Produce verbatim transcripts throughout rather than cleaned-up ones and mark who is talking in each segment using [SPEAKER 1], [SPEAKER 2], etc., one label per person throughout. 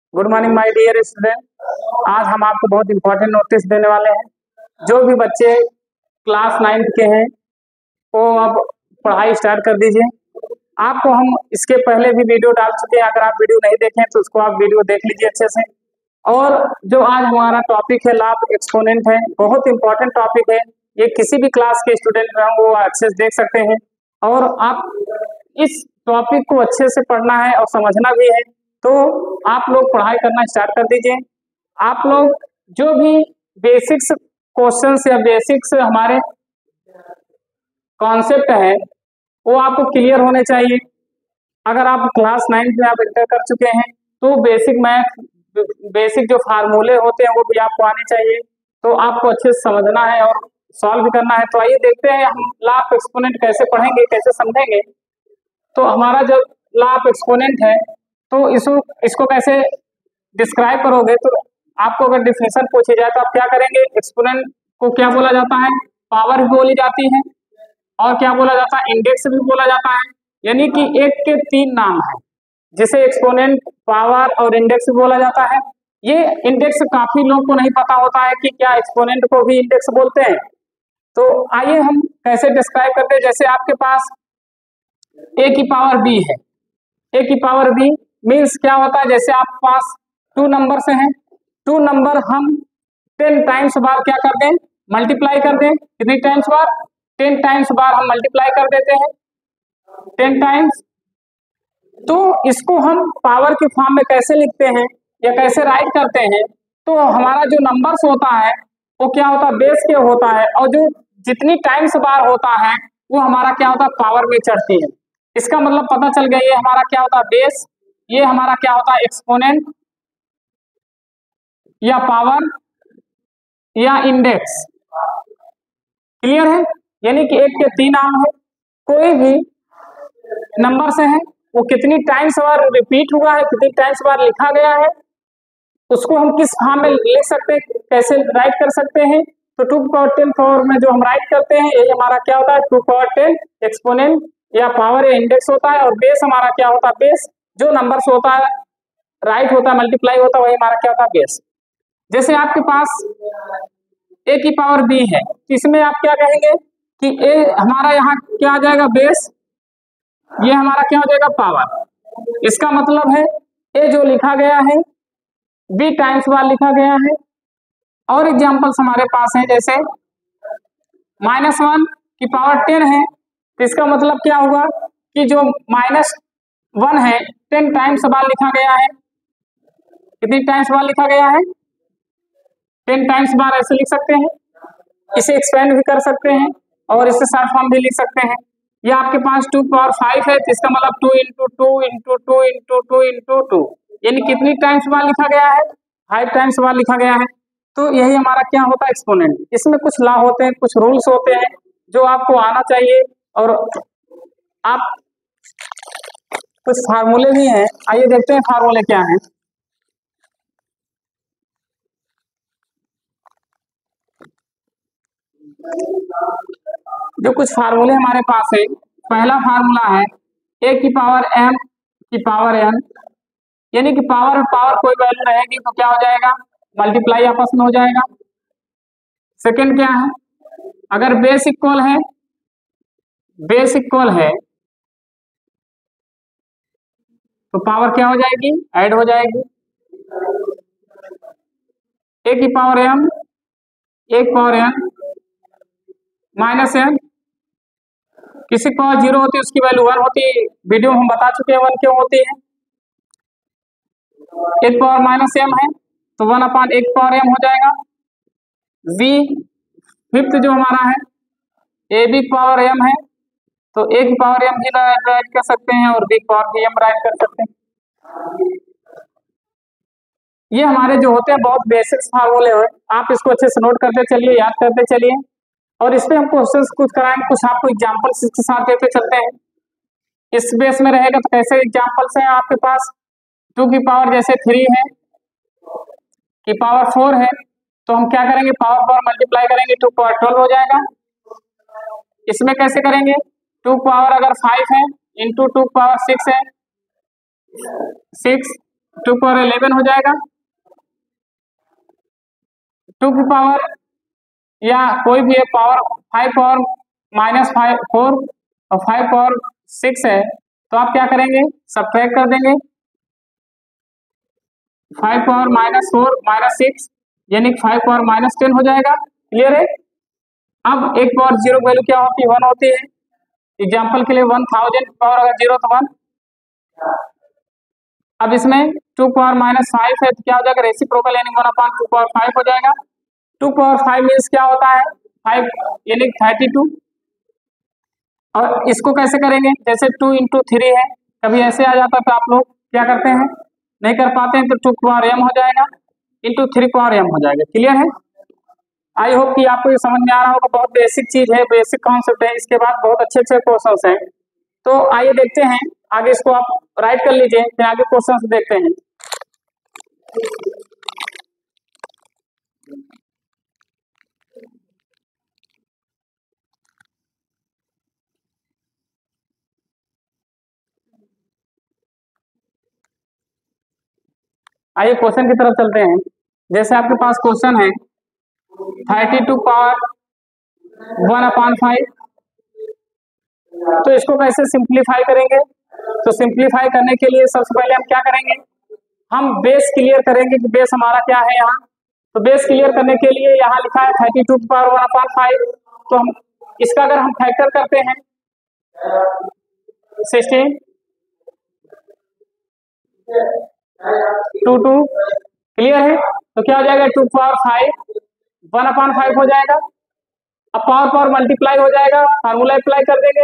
[SPEAKER 1] Good morning my dear student. आज हम आपको बहुत इंपॉर्टेंट नोटिस देने वाले हैं। जो भी बच्चे क्लास नाइन्थ के हैं वो अब पढ़ाई स्टार्ट कर दीजिए। आपको हम इसके पहले भी वीडियो डाल चुके हैं, अगर आप वीडियो नहीं देखें तो उसको आप वीडियो देख लीजिए अच्छे से। और जो आज हमारा टॉपिक है लॉ ऑफ एक्सपोनेंट है, बहुत इंपॉर्टेंट टॉपिक है। ये किसी भी क्लास के स्टूडेंट हैं वो अच्छे से देख सकते हैं। और आप इस टॉपिक को अच्छे से पढ़ना है और समझना भी है, तो आप लोग पढ़ाई करना स्टार्ट कर दीजिए। आप लोग जो भी बेसिक्स क्वेश्चंस या बेसिक्स हमारे कॉन्सेप्ट है वो आपको क्लियर होने चाहिए। अगर आप क्लास नाइन्थ में आप इंटर कर चुके हैं तो बेसिक मैथ, बेसिक जो फार्मूले होते हैं वो भी आपको आने चाहिए, तो आपको अच्छे से समझना है और सॉल्व भी करना है। तो आइए देखते हैं हम लॉ ऑफ एक्सपोनेंट कैसे पढ़ेंगे, कैसे समझेंगे। तो हमारा जो लॉ ऑफ एक्सपोनेंट है तो इसको इसको कैसे डिस्क्राइब करोगे, तो आपको अगर डिफिनेशन पूछी जाए तो आप क्या करेंगे। एक्सपोनेंट को क्या बोला जाता है, पावर भी बोली जाती है और क्या बोला जाता है, इंडेक्स भी बोला जाता है। यानी कि एक के तीन नाम है जिसे एक्सपोनेंट, पावर और इंडेक्स भी बोला जाता है। ये इंडेक्स काफी लोगों को नहीं पता होता है कि क्या एक्सपोनेंट को भी इंडेक्स बोलते हैं। तो आइए हम कैसे डिस्क्राइब करते हैं। जैसे आपके पास ए की पावर बी है, ए की पावर बी मीन्स क्या होता है, जैसे आपके पास टू नंबर से हैं, टू नंबर हम टेन टाइम्स बार क्या कर दें, मल्टीप्लाई कर दें। कितनी टाइम्स बार, टेन टाइम्स बार हम मल्टीप्लाई कर देते हैं, टेन टाइम्स। तो इसको हम पावर के फॉर्म में कैसे लिखते हैं या कैसे राइट करते हैं, तो हमारा जो नंबर्स होता है वो क्या होता है, बेस के होता है, और जो जितनी टाइम्स बार होता है वो हमारा क्या होता है, पावर में चढ़ती है। इसका मतलब पता चल गया, ये हमारा क्या होता है, बेस, ये हमारा क्या होता है, एक्सपोनेंट या पावर या इंडेक्स। क्लियर है। यानी कि एक के तीन नाम है, कोई भी नंबर से है वो कितनी टाइम्स बार रिपीट हुआ है, कितनी टाइम्स बार लिखा गया है, उसको हम किस फॉर्म में लिख सकते हैं, कैसे राइट कर सकते हैं। तो टू पावर टेन फॉर्म में जो हम राइट करते हैं यही हमारा क्या होता है, टू पावर टेन एक्सपोनेंट या पावर या इंडेक्स होता है। और बेस हमारा क्या होता है, बेस जो नंबर्स होता है राइट होता है, मल्टीप्लाई होता है, वही हमारा क्या होता है, बेस। जैसे आपके पास ए की पावर बी है, इसमें आप क्या कहेंगे कि ए हमारा यहाँ क्या आ जाएगा, बेस, ये हमारा क्या हो जाएगा, पावर। इसका मतलब है ए जो लिखा गया है बी टाइम्स बार लिखा गया है। और एग्जांपल्स हमारे पास हैं, जैसे माइनस वन की पावर टेन है, तो इसका मतलब क्या हुआ कि जो माइनस वन है टेन टाइम्स बार लिखा गया है। कितनी टाइम्स बार लिखा गया है, टेन टाइम्स बार ऐसे लिख सकते हैं। इसे एक्सपेंड भी कर सकते हैं और इसे शॉर्ट फॉर्म भी लिख सकते हैं। या आपके पास टू पावर फाइव है, तो इसका मतलब two into two into two into two into two, यानी कितनी टाइम्स बार लिखा गया है, फाइव टाइम्स बार लिखा गया है। तो यही हमारा क्या होता है, एक्सपोनेंट। इसमें कुछ लॉ होते हैं, कुछ रूल्स होते हैं जो आपको आना चाहिए, और आप कुछ फार्मूले भी हैं। आइए देखते हैं फार्मूले क्या हैं। जो कुछ फार्मूले हमारे पास है, पहला फार्मूला है ए की पावर एम की पावर एन, यानी कि पावर और पावर कोई वैल्यू रहेगी तो क्या हो जाएगा, मल्टीप्लाई आपस में हो जाएगा। सेकंड क्या है, अगर बेस इक्वल है, बेस इक्वल है तो पावर क्या हो जाएगी, ऐड हो जाएगी। ए की पावर एम, एक पावर एन माइनस एन, किसी पावर जीरो होती है उसकी वैल्यू वन होती है, वीडियो हम बता चुके हैं वन क्यों होती है। एक पावर माइनस एम है तो वन अपॉन एक पावर एम हो जाएगा। वी फिफ्थ जो हमारा है, ए बी पावर एम है तो ए की पावर एम भी राइट कर सकते हैं और बी पावर भी एम राइट कर सकते हैं। ये हमारे जो होते हैं बहुत बेसिक्स फार्मूले हैं, आप इसको अच्छे से नोट करते चलिए, याद करते चलिए, और इस पे हम क्वेश्चंस कुछ कराएंगे, कुछ आपको एग्जांपल्स के साथ देते चलते हैं। इस बेस में रहेगा तो कैसे एग्जांपल्स हैं आपके पास, टू की पावर जैसे थ्री है की पावर फोर है, तो हम क्या करेंगे, पावर पावर मल्टीप्लाई करेंगे, टू पावर ट्वेल्व हो जाएगा। इसमें कैसे करेंगे, टू पावर अगर फाइव है इंटू टू पावर सिक्स है, सिक्स टू पावर इलेवन हो जाएगा, टू की पावर या कोई भी power five power minus five four और फाइव पावर सिक्स है, तो आप क्या करेंगे, सब्ट्रैक्ट कर देंगे, five power minus four minus six यानी फाइव पावर माइनस टेन हो जाएगा। क्लियर है। अब एक पावर जीरो वैल्यू क्या होती है, वन होती है। एग्जाम्पल के लिए वन थाउजेंड पावर अगर जीरो तो वन। अब इसमें टू पावर माइनस फाइव है तो क्या हो जाएगा, रेसिप्रोकल यानी one upon two power five हो जाएगा। टू पावर फाइव मीन्स क्या होता है, फाइव यानी थर्टी टू। और इसको कैसे करेंगे, जैसे टू इंटू थ्री है, कभी ऐसे आ जाता है तो आप लोग क्या करते हैं, नहीं कर पाते हैं, तो टू पावर एम हो जाएगा इंटू थ्री पावर एम हो जाएगा। क्लियर है। आई होप कि आपको ये समझ में आ रहा होगा। बहुत बेसिक चीज है, बेसिक कॉन्सेप्ट है। इसके बाद बहुत अच्छे अच्छे क्वेश्चंस हैं, तो आइए देखते हैं आगे। इसको आप राइट कर लीजिए, फिर आगे क्वेश्चंस देखते हैं। आइए क्वेश्चन की तरफ चलते हैं। जैसे आपके पास क्वेश्चन है thirty two power one upon five, तो इसको कैसे सिंप्लीफाई करेंगे। तो सिंप्लीफाई करने के लिए सबसे पहले हम क्या करेंगे, हम बेस क्लियर करेंगे कि बेस हमारा क्या है यहाँ। तो बेस क्लियर करने के लिए यहाँ लिखा है thirty two power one upon five, तो हम इसका अगर हम फैक्टर करते हैं सिक्सटीन टू टू, क्लियर है। तो क्या हो जाएगा, two power five one upon five हो जाएगा। अब पावर पावर मल्टीप्लाई हो जाएगा, फार्मूला अप्लाई कर देंगे,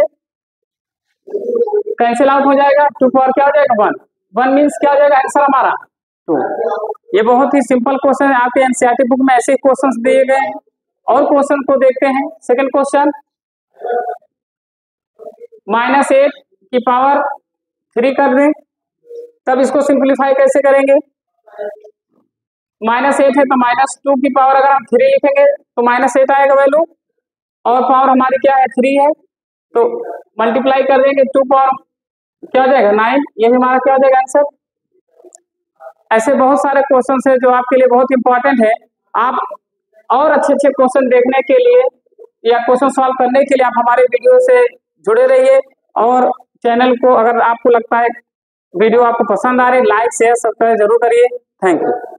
[SPEAKER 1] कैंसिल आउट हो जाएगा। टू पावर क्या हो जाएगा, वन। वन मीन्स क्या हो जाएगा आंसर हमारा टू। ये बहुत ही सिंपल क्वेश्चन है, आपके एनसीईआरटी बुक में ऐसे क्वेश्चंस दिए गए हैं। और क्वेश्चन को देखते हैं। सेकंड क्वेश्चन, माइनस एट की पावर थ्री कर दें, तब इसको सिंप्लीफाई कैसे करेंगे। माइनस एट है तो माइनस टू की पावर अगर हम थ्री लिखेंगे तो माइनस एट आएगा वैल्यू, और पावर हमारी क्या है, थ्री है, तो मल्टीप्लाई कर देंगे, टू पावर क्या हो जाएगा, नाइन। ये भी हमारा क्या हो जाएगा आंसर। ऐसे बहुत सारे क्वेश्चन है जो आपके लिए बहुत इंपॉर्टेंट है। आप और अच्छे अच्छे क्वेश्चन देखने के लिए या क्वेश्चन सॉल्व करने के लिए आप हमारे वीडियो से जुड़े रहिए। और चैनल को अगर आपको लगता है वीडियो आपको पसंद आ रही, लाइक शेयर सब्सक्राइब जरूर करिए। Thank you.